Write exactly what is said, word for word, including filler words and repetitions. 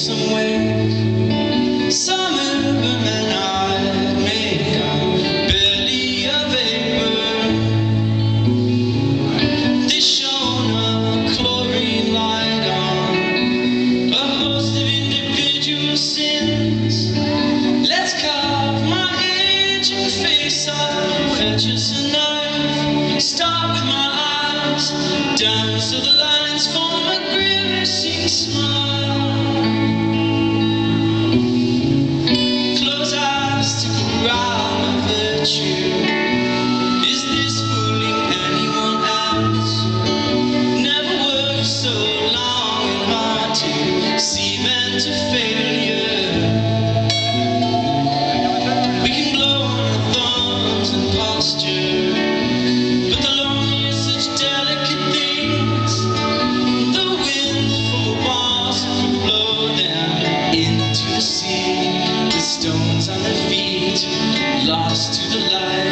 some ways. Some Uberman I'd make a belly of vapor. They shone a chlorine light on a host of individual sins. Let's carve my aging face off, fetch us a knife, start with my eyes down so the lines form a grimacing smile. Close eyes to corral my virtue. Is this fooling anyone else? Never worked so long and hard to cement a failure. We can blow on the thorns and posture, but the lonely is such delicate things. The wind from the walls could blow them into the sea. The stones on their feet, lost to the light.